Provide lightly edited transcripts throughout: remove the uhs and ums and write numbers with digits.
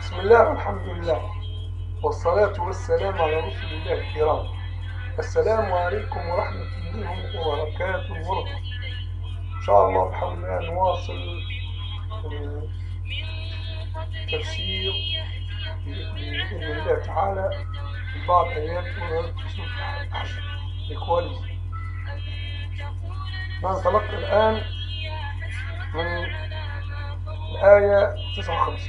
بسم الله والحمد لله والصلاة والسلام على رسول الله الكرام. السلام عليكم ورحمة الله وبركاته ورحمة. إن شاء الله بحول الله نواصل تفسير بإذن الله تعالى في بعض آيات في سورة الحشر الكواليس. ننطلق الآن من الآية 59.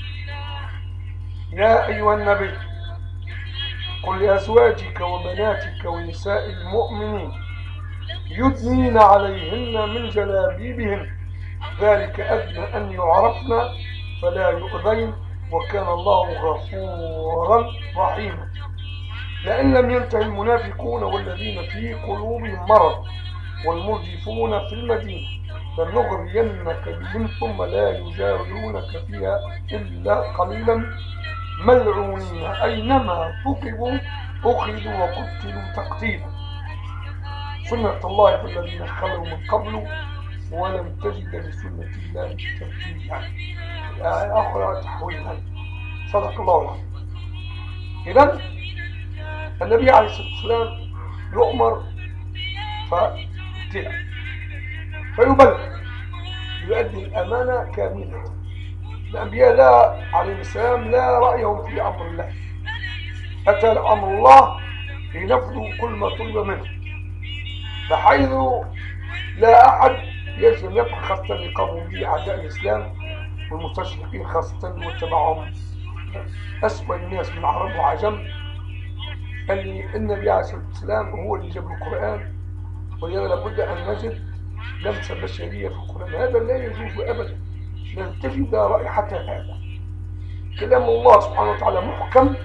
يا أيها النبي قل لأزواجك وبناتك ونساء المؤمنين يدنين عليهن من جلابيبهن ذلك أدنى أن يعرفن فلا يؤذين وكان الله غفورا رحيما. لئن لم ينتهي المنافقون والذين في قلوبهم مرض والمرجفون في المدينة لنغرينك بهم ثم لا يجاورونك فيها إلا قليلا ملعونين أينما ثقبوا أخذوا وقتلوا تقتيلا سنة الله في الذين خلوا من قبل ولم تجد لسنة الله تبديلا. الآية الأخرى تحويلا. صدق الله العظيم. إذن النبي عليه الصلاة والسلام يؤمر فيبلغ يؤدي الأمانة كاملة. الأنبياء لا عليهم السلام لا رأيهم في أمر الله، أتى أمر الله لينفذوا كل ما طلب منه، بحيث لا أحد يجب أن يبقى خاصة لقاموا به أعداء الإسلام والمستشرقين خاصة واتبعهم أسوأ الناس من عرب وعجم. اللي النبي عليه الصلاة والسلام هو اللي جاب القرآن، ولذا لابد أن نجد لمسة بشرية في القرآن. هذا لا يجوز أبدا، لن تجد رائحة هذا. كلام الله سبحانه وتعالى محكم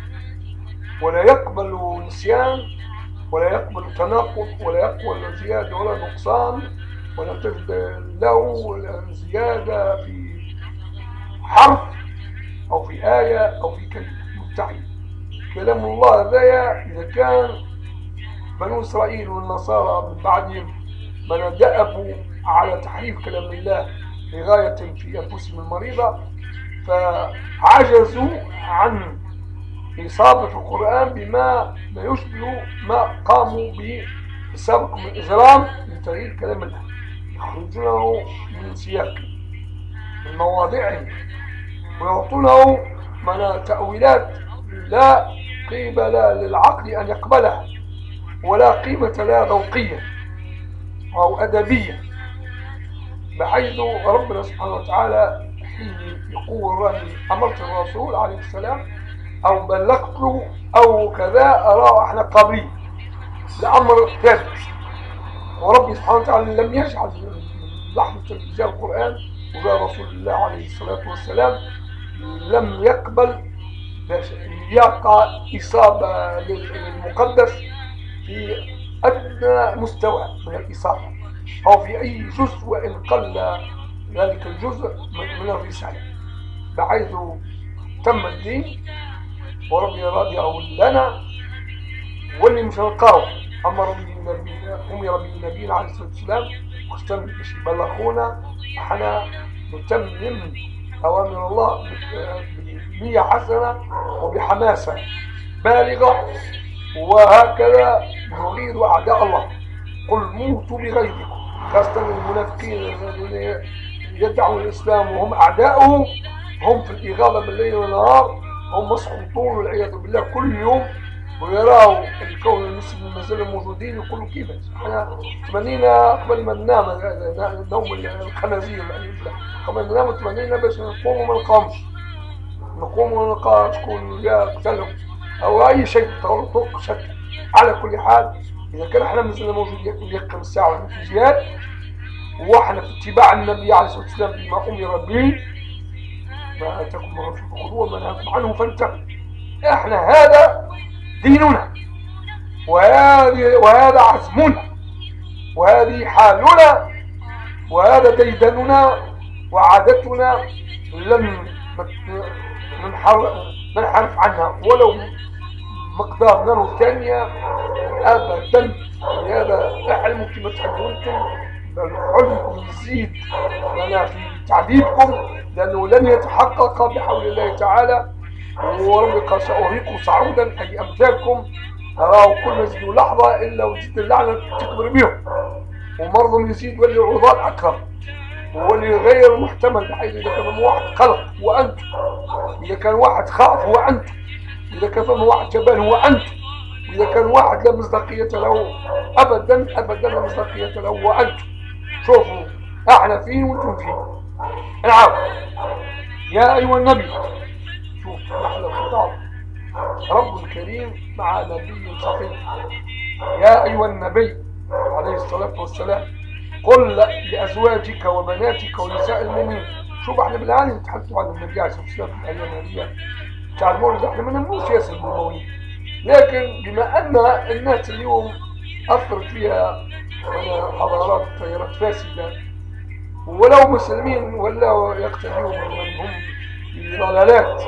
ولا يقبل نسيان ولا يقبل تناقض ولا يقبل زيادة ولا نقصان، ولا تجد له زيادة في حرف أو في آية أو في كلمة مبتعد. كلام الله هذا إذا كان بنو إسرائيل والنصارى من بعدهم من دأبوا على تحريف كلام الله لغاية في أنفسهم المريضة، فعجزوا عن إصابة القرآن بما يشبه ما قاموا به في السابق من إجرام لتغيير كلام الله، يخرجونه من سياقه من مواضعه ويعطونه من تأويلات لا قيمة للعقل أن يقبلها ولا قيمة لها ذوقية أو أدبية، بحيث ربنا سبحانه وتعالى حين يقول راني أمرت الرسول عليه السلام أو بلغت له أو كذا أراه احنا قابلين لأمر ثابت. وربي سبحانه وتعالى لم يجعل لحظة إنزال القرآن وجاء رسول الله عليه الصلاة والسلام لم يقبل يقع إصابة للمقدس في أدنى مستوى من الإصابة أو في أي جزء وإن قل ذلك الجزء من الرسالة، بحيث تم الدين وربي رضيه لنا واللي مش هنلقاه. أمر به النبي عليه الصلاة والسلام واستمر باش يبلغونا، احنا نتمم أوامر الله بنية حسنة وبحماسة بالغة، وهكذا نغير أعداء الله. قل موتوا بغيظكم، خاصة المنافقين الذين يدعون الإسلام وهم أعداؤه، هم في الإغاظة بالليل والنهار، هم مسخوطون والعياذ بالله كل يوم، ويراوا الكون المسلمين ما زالوا موجودين يقولوا كيف احنا تمنينا قبل ما ننام نوم الخنازير قبل ما ننام تمنينا باش نقوموا ما نقومش، نقوموا ونلقى شكون يقتلهم او اي شيء طرق شكل. على كل حال اذا كان احنا مازلنا موجودين يقم الساعه والانفجار واحنا في اتباع النبي عليه الصلاه والسلام بما امر به، ما اتاكم من رسول خذوه وما نهاكم عنه فانتهوا. احنا هذا ديننا وهذا عزمنا وهذه حالنا وهذا ديدننا وعادتنا، لن ننحرف عنها ولو مقدار نانو ثانية أبدا. هذا احلموا كما تحبوا انتم، بل حلمكم يزيد لنا في تعذيبكم، لأنه لن يتحقق بحول الله تعالى. وربك سأريق صعودا أي أمثالكم تراه كل مسجد لحظة إلا وجدت اللعنة تكبر بهم، ومرض يزيد واللي عضال أكثر، واللي غير محتمل، بحيث إذا كان واحد قلق هو أنت، إذا كان واحد خائف هو أنت، إذا كان واحد جبان هو أنت، إذا كان واحد لا مصداقية له أبدا أبدا لا مصداقية له هو أنت. شوفوا احنا فين وانتم فين. نعم يا أيها النبي، شوف نحن الخطاب رب كريم مع نبي صفي. يا أيها النبي عليه الصلاة والسلام قل لأزواجك وبناتك ونساء المؤمنين. شوف احنا بالآن نتحدثوا عن النبي عليه الصلاة والسلام في الأيام هذه بتاع المولد، احنا ما نمنوش ياسر بالمولد، لكن بما أن الناس اليوم أثرت فيها حضارات تيارات فاسدة، ولو مسلمين ولا يقتدون من هم في ضلالات،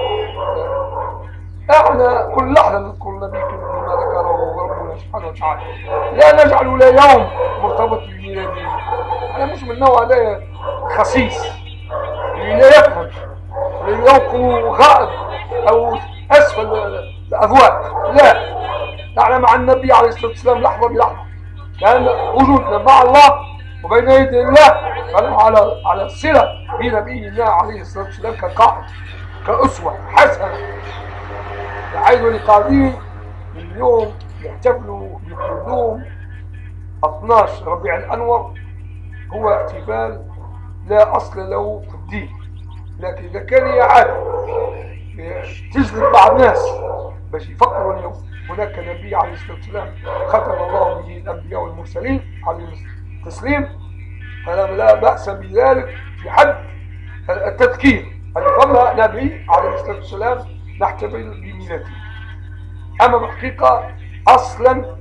احنا كل لحظة نذكر النبي بما ذكره ربنا سبحانه وتعالى، لا نجعل لا يوم مرتبط بميلاده. انا مش من النوع ده خسيس اللي لا يفهم يوقع غائب او اسفل الاذواق، لا، نحن مع النبي عليه الصلاة والسلام لحظة بلحظة، كان وجودنا مع الله وبين يدي الله على صلة بنبينا عليه الصلاة والسلام كقائد كأسوة حسنة. بحيث القاعدين اليوم يحتفلوا بقدوم 12 ربيع الأنور، هو احتفال لا أصل له في الدين، لكن إذا كان هي عادة تجذب بعض الناس باش يفكروا اليوم هناك نبي عليه الصلاة والسلام ختم الله به الأنبياء والمرسلين عليه التسليم، فلا بأس بذلك في حد التذكير أن فما نبي عليه الصلاة والسلام نحتفل بميلاده. أما بالحقيقة أصلا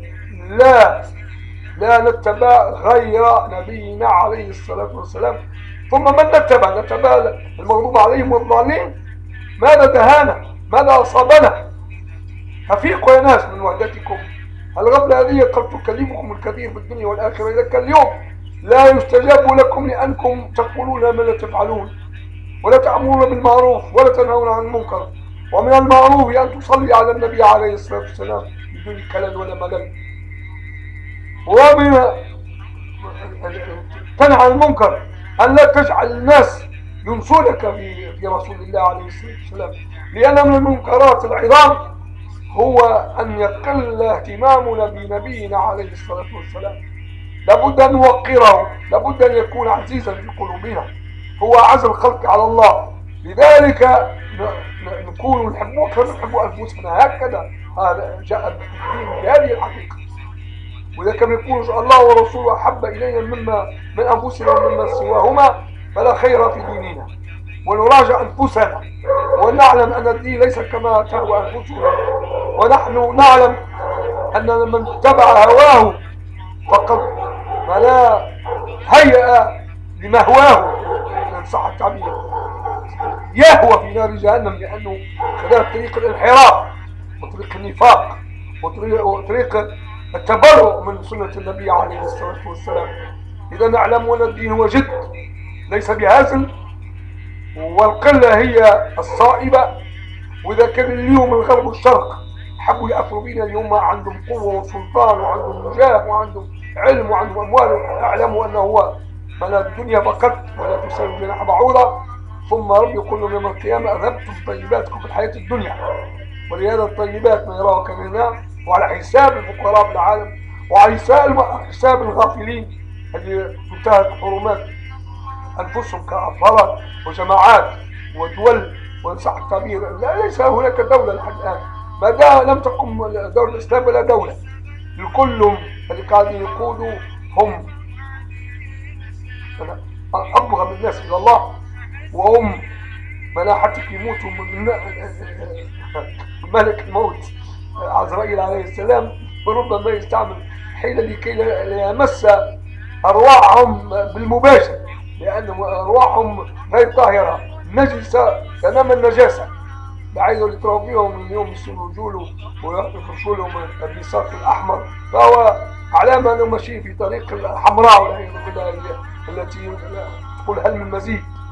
لا نتبع غير نبينا عليه الصلاة والسلام. ثم من نتبع المغضوب عليهم والضالين. ماذا دهانا؟ ماذا أصابنا؟ أفيقوا يا ناس من وحدتكم. الغفلة هذه قد تكلمكم الكثير في الدنيا والآخرة. إذا كان اليوم لا يستجاب لكم لأنكم تقولون ما لا تفعلون، ولا تأمرون بالمعروف ولا تنهون عن المنكر، ومن المعروف أن تصلي على النبي عليه الصلاة والسلام بدون كلل ولا ملل، ومن تنهى عن المنكر أن لا تجعل الناس ينسونك في رسول الله عليه الصلاة والسلام، لأن من المنكرات العظام هو أن يقل اهتمامنا بنبينا عليه الصلاة والسلام. لابد أن نوقره، لابد أن يكون عزيزا في قلوبنا، هو أعز الخلق على الله، لذلك نكون نحبه كما نحب أنفسنا. هكذا هذا جاء الدين بهذه الحقيقة. وإذا كان يكون الله ورسوله أحب إلينا من أنفسنا ومما سواهما فلا خير في ديننا. ونراجع أنفسنا ونعلم أن الدين ليس كما تهوى أنفسنا، ونحن نعلم أن من اتبع هواه فقد فلا هيأ لمهواه إن صح التعبير، يهوى في نار جهنم، لأنه خلال طريق الانحراف وطريق النفاق وطريق التبرؤ من سنة النبي عليه الصلاة والسلام. إذا نعلم أن الدين هو جد ليس بهزل، والقلة هي الصائبة. وإذا كان اليوم الغرب والشرق حبوا يأثروا بنا اليوم، عندهم قوة وسلطان وعندهم نجاح وعندهم علم وعندهم أموال، اعلموا أنه هو من الدنيا فقط ولا تساوي جناح بعوضة. ثم رب يقول لهم يوم القيامة أذهبتم طيباتكم في الحياة الدنيا، ولهذا الطيبات ما يراه كمنا، وعلى حساب الفقراء في العالم، وعلى حساب الغافلين اللي انتهت حرمات أنفسهم كأفراد وجماعات ودول. وإن صح التعبير ليس هناك دولة لحد الآن، ما دام لم تقم دولة الإسلام ولا دولة. الكل اللي قاعدين يقودوا هم أبغض الناس إلى الله، وهم ملاحتك يموتوا من ملك الموت عزرائيل عليه السلام، وربما يستعمل حيلة لكي لا يمس أرواحهم بالمباشر، لأن أرواحهم غير طاهرة نجسة تمام النجاسة، بحيث اللي تروا فيهم اليوم يصيروا رجوله ويفرشوا لهم البساط الأحمر، فهو علامة أنه ماشيين في طريق الحمراء والعياذ بالله التي تقول هل من مزيد.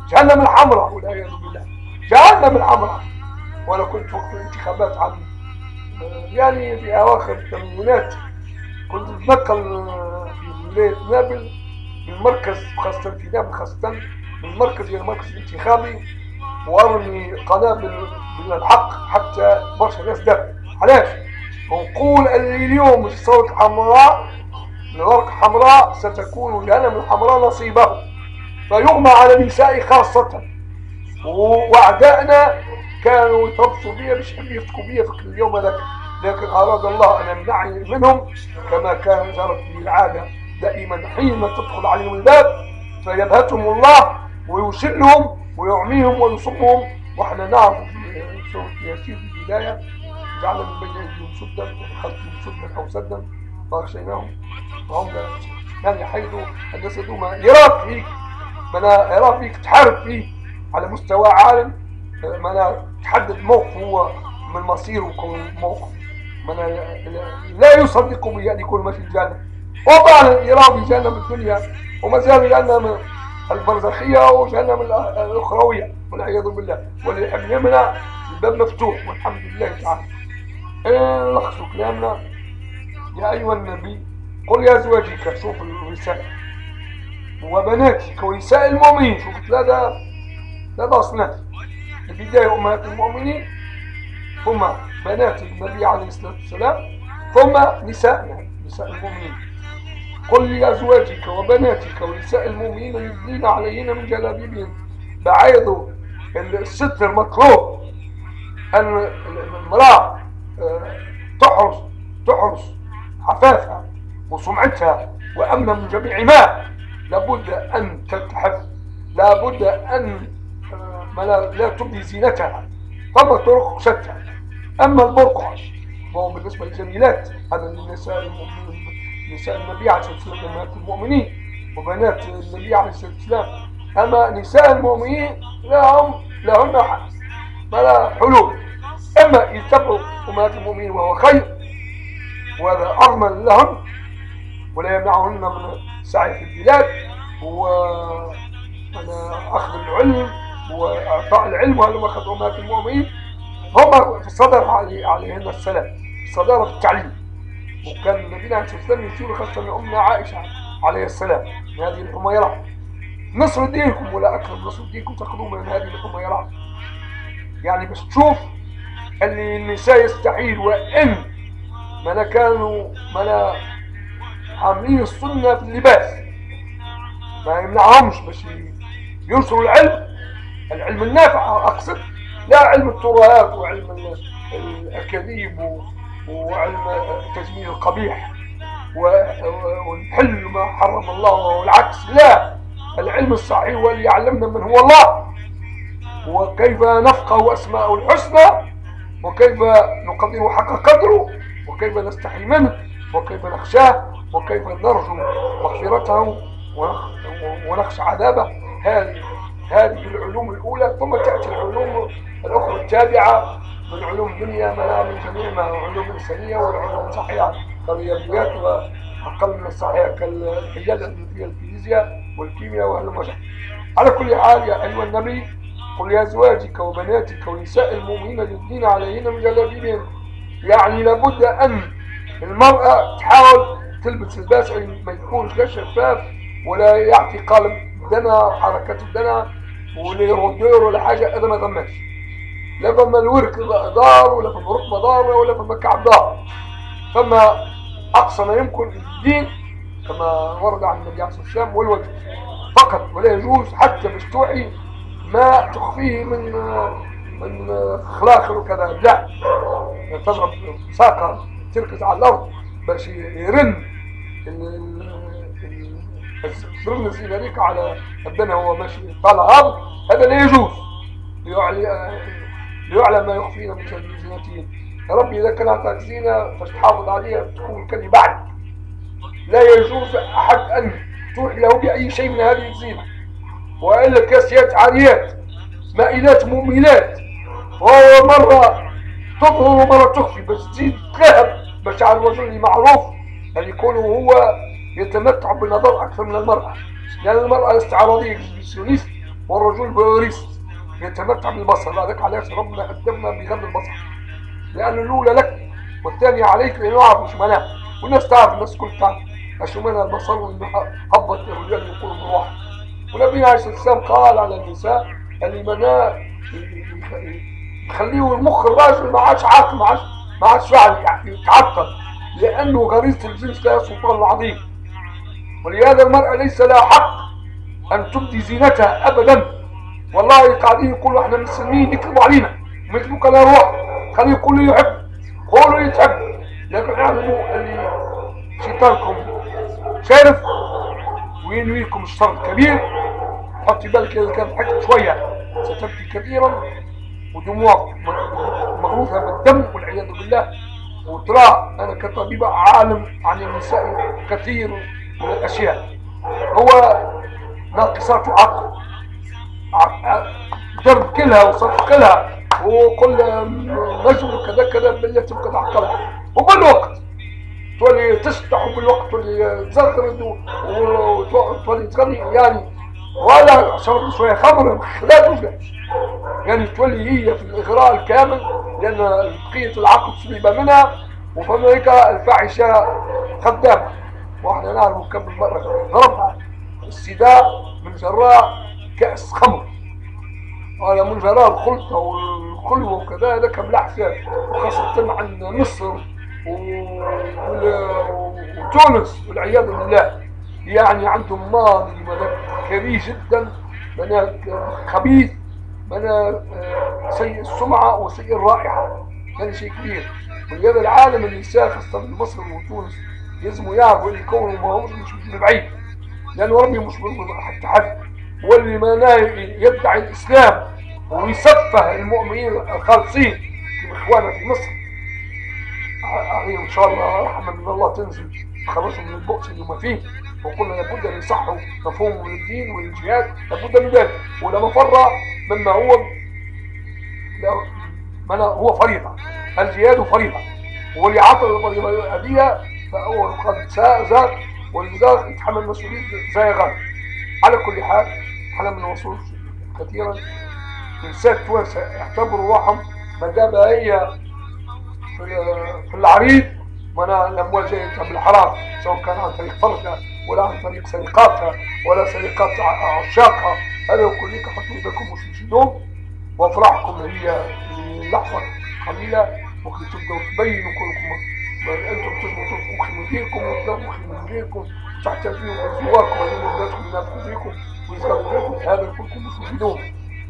جهنم الحمراء والعياذ بالله، جهنم الحمراء. وانا كنت وقت الانتخابات عن يعني في اواخر الثمانينات كنت اتنقل في ولاية نابل من مركز، خاصة في نابل خاصة، من مركز إلى مركز انتخابي، وارمي قنابل من الحق حتى برشا ناس دافع. علاش؟ ونقول اللي اليوم الصوت الحمراء، الورقة الحمراء ستكون جهنم الحمراء نصيبه، فيغمى على النساء خاصة. واعدائنا كانوا يتربصوا بي باش يفتكوا بي في اليوم هذاك، لكن اراد الله ان يمنعني منهم، كما كان جرت به العاده دائما حينما تدخل عليهم الباب فيبهتهم الله ويشلهم ويعميهم ويصمهم. واحنا نعرف في سوره ياسين في البدايه: جعلنا من بين ايديهم سدا ومن خلفهم سدا او سدا فاغشيناهم فهم لا يبصرون. يعني حيث الناس ما يراك فيك، ما يراك فيك تحارب فيه على مستوى عالم، ما تحدد موقف هو من مصيره وكون موقف لا يصدق به ان يكون ماشي الجنه، وطبعا يرى في جهنم الدنيا وما زال جهنم البرزخيه وجهنم الاخرويه والعياذ بالله. واللي يحب يمنع الباب مفتوح والحمد لله تعالى. نلخص كلامنا: يا ايها النبي قل لازواجك، شوف الرساله، وبناتك ونساء المؤمنين، شوف ثلاثه اصناف: البدايه امهات المؤمنين، ثم بنات النبي عليه الصلاه والسلام، ثم نساء المؤمنين. قل لازواجك وبناتك ونساء المؤمنين يدنين عليهن من جلابيبهن. بعيد الستر مطلوب، ان المراه تحرس عفافها وسمعتها وامنها من جميع ما. لابد ان تلتحف، لابد ان لا تبدي زينتها، ثم طرق شتى. اما البرقع فهو بالنسبه للجميلات، هذا للنساء نساء النبي عليه الصلاه والسلام امهات المؤمنين وبنات النبي عليه الصلاه والسلام. اما نساء المؤمنين لهن حلول: اما يتبعوا امهات المؤمنين وهو خير وهذا اضمن لهن ولا يمنعهن من السعي في البلاد واخذ العلم واعطاء العلم، وهذا ما اخذ امهات المؤمنين. هم في الصدر عليهن السلام، الصدارة في التعليم. وكان النبي عليه الصلاه والسلام يشير خاصه لامنا عائشه عليه السلام من هذه الحميرات: نصر دينكم ولا اكرم نصر دينكم تاخذوه من هذه الحميرات. يعني بس تشوف اللي النساء يستحيل، وان كانوا عاملين السنه في اللباس ما يمنعهمش باش ينشروا العلم النافع، اقصد لا علم الترهات وعلم الاكاذيب وعلم التجميل القبيح والحل ما حرم الله والعكس. لا، العلم الصحيح هو اللي يعلمنا من هو الله، وكيف نفقه اسماءه الحسنى، وكيف نقدره حق قدره، وكيف نستحي منه، وكيف نخشاه، وكيف نرجو مغفرته ونخشى عذابه. هذه العلوم الأولى، ثم تأتي العلوم الأخرى التابعة من علوم الدنيا، من جميع ما علوم الإنسانية والعلوم الصحيحة كالرياضيات، وأقل من الصحيحة كالحياد الفيزياء الفيزياء والكيمياء وعلوم البشر. على كل حال: يا أيها النبي قل لأزواجك وبناتك ونساء المؤمنين يدنين عليهن من جلابيبهن. يعني لابد أن المرأة تحاول تلبس لباس ما يكونش لا شفاف ولا يعطي قالب دنا حركات الدنا ولا يردور ولا حاجه. هذا ما ضمنش، لا فما الورك دار ولا فما ركبه دار ولا فما كعب دار. فما اقصى ما يمكن الدين كما ورد عن النبي عليه الصلاه والسلام والوجه فقط، ولا يجوز حتى باش توحي ما تخفيه من خلاخل وكذا. لا، تضرب ساقه تركز على الارض باش يرن الرن الزيناريك على الدنا هو ماشي طالع الارض. هذا لا يجوز، ليعلم ما يخفينا من زينتهن. يا ربي اذا كان اعطاك زينه فاش تحافظ عليها تكون كلي بعد. لا يجوز احد ان توحي له باي شيء من هذه الزينه، والا كاسيات عاريات مائلات مميلات، وهو مره تظهر ومره تخفي، بس تزيد تلهب باش على الرجل معروف ان يكون هو يتمتع بالنظر اكثر من المراه، لان المراه استعراضيه اكزبيسيونيست والرجل بوريث يتمتع بالبصر. هذاك علاش ربنا أدبنا بغض البصر، لأن الأولى لك والثانية عليك، لأنه يعرف مش معناه، والناس تعرف، الناس كل تعرف أشو معنى البصر، وإنه هبط الرجال يقول بالروح. ونبينا عليه الصلاة والسلام قال على النساء اللي مناه يخليه المخ الراجل ما عادش عاقل، ما عادش فاعل، يتعطل، لأنه غريزة الجنس لها سلطان عظيم. ولهذا المرأة ليس لها حق أن تبدي زينتها أبدا. والله قاعدين يقولوا احنا مسلمين، يكذبوا علينا ويكذبوا كلام روح، خليه يقولوا يحب، قولوا يتحب، لكن اعلموا اللي شيطانكم شارف وينويكم الشر الكبير. حطي بالك إذا كان ضحكت شوية ستبكي كثيرا، ودموعك مغروسة بالدم والعياذ بالله. وترى أنا كطبيب عالم عن النساء كثير من الأشياء، هو ناقصات العقل، ضرب كلها وصف كلها وكل نجم كذا كذا بالله تبقى تعقلها، وبالوقت تولي تشطح، وبالوقت تولي تزغرد وتولي تغني يعني، ولا شرب شويه خمر لا توجد، يعني تولي هي في الاغراء الكامل، لان بقيه العقل سلب منها، وفهناك الفاحشه خدامه. واحنا نعرف كم مره ضربها السداء من جراء كاس خمر، ولا من جراء الخلطه والخلوه وكذا، هذاك بالاحسان، وخاصه عن مصر وتونس والعياذ بالله، يعني عندهم ماضي كبير جدا، من خبيث، من سيء السمعه وسيء الرائحه، هذا شيء كبير. ولهذا العالم النساء خاصه في مصر وتونس لازم يعرفوا اللي يكونوا ما همش من بعيد، لان ربي مش حتى حد، واللي ما يدعي الاسلام ويسفه المؤمنين الخالصين في اخواننا في مصر، عليهم ان شاء الله رحمه من الله تنزل تخرجهم من البؤس اللي هم فيه. وقلنا لابد ان يصحوا مفهوم من الدين والجهاد، لابد من ذلك، ولا مفر مما هو فريضه. الجهاد فريضه، واللي عطل الفريضه هذه فهو قد زاد، والزاغ يتحمل مسؤوليه زاغا. على كل حال احنا من وصول كثيرا نساء توانسه يعتبروا روحهم ما دام هي في العريض، وانا الاموال جايه بالحرام، سواء كان عن طريق فرجها ولا عن طريق سرقاتها ولا سرقات عشاقها، هذا كلك حطوا ايدكم وتجدون، وافراحكم هي لحظه قليله، ممكن تبداوا تبينوا كلكم انتم تجبروا تخي من غيركم وتخي من غيركم، تحتاجون من زواركم وهذول ولادكم ينافقوا فيكم ويزغلوا فيكم، هذا كلكم مفسدون،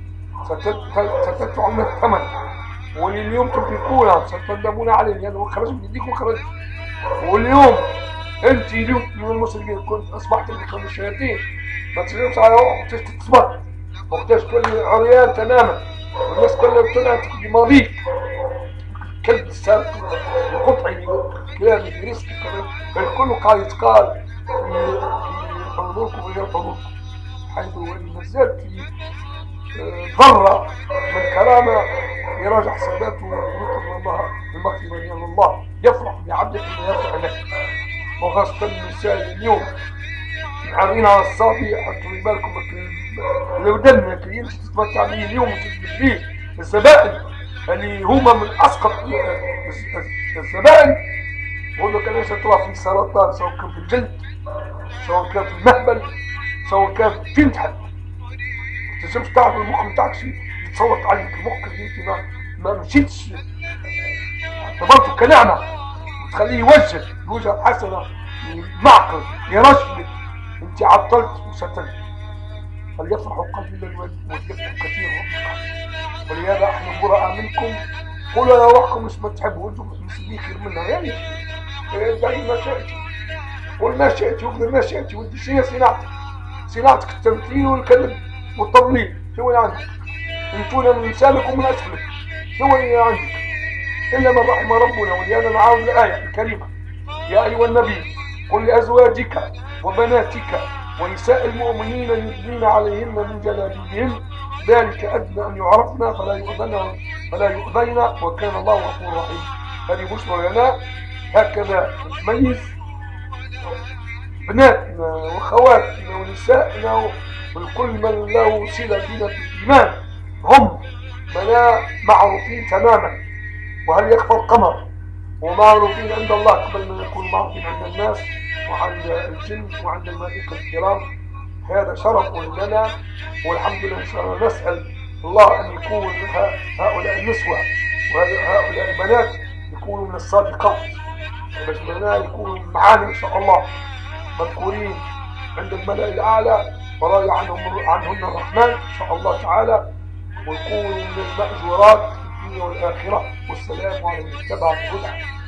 ستدفعون من الثمن، واللي اليوم تنفقونها ستندمون عليه، لانه خرج من يديكم خرج. واليوم انت اليوم من المسلمين كنت اصبحت من الشياطين، ما تجلس على روحك تثبت وقتاش تولي عريان تماما، والناس كلها طلعت بماضيك كلب السابق القطعي كلامي في رزقك، الكل قاعد يتقال في حضوركم وغير حضوركم، حيث ان نزلت في ذره من كرامه يراجع حساباته ويطلب الله المغفره، لان الله يفرح بعبده انه يرجع له. وخاصه النساء اليوم عاملين على الصافي، حطوا بالكم لو دنا كي يمشي تتمتع به اليوم وتجلب به الزبائن اللي هما من اسقط الزبائن، وهذا كان يطلع في سرطان، سواء كان في الجلد، سواء كان في المهبل، سواء كان في انتحل. تنجمش تعرف المخ بتاعك شيء يتصوت عليك، المخ اللي انت ما مشيتش اعتبرته كنعمه، وتخليه يوجه الوجهه الحسنه، معقل يرشد، انت عطلت وستلت. فليفرحوا قليلا وليبكوا كثيرا، ولهذا احنا براء منكم، قولوا يا روحكم مش ما تحبوا انتم مسلمين خير منها، يعني دعي ما شئت، قول ما شئت وقدر ما شئت، وانت شنو صناعتك؟ صناعتك التمثيل والكذب والتضليل، شو اللي عندك؟ انتونا من سابق ومن اسفلك، شو اللي عندك؟ الا من رحم ربنا. ولهذا نعاود الايه الكريمه: يا ايها النبي قل لازواجك وبناتك ونساء المؤمنين يدنين عليهن من جلابيبهن، ذلك ادنى ان يعرفن فلا يؤذين وكان الله غفورا رحيما. هذه بشرى لنا، هكذا نتميز بناتنا واخواتنا ونسائنا ولكل من له صلة بنا في الإيمان، هم منا معروفين تماما. وهل يخفى القمر؟ ومعروفين عند الله قبل ما يكونوا معروفين عند الناس وعند الجن وعند الملائكة الكرام. هذا شرف لنا، والحمد لله. إن شاء الله نسأل الله أن يكون هؤلاء النسوة وهؤلاء البنات يكونوا من الصادقات، باش يكونوا معانا إن شاء الله مذكورين عند الملأ الأعلى وراضي عنهن الرحمن إن شاء الله تعالى، ويكونوا من المأجورات في الدنيا والآخرة. والسلام على من اتبع الهدى.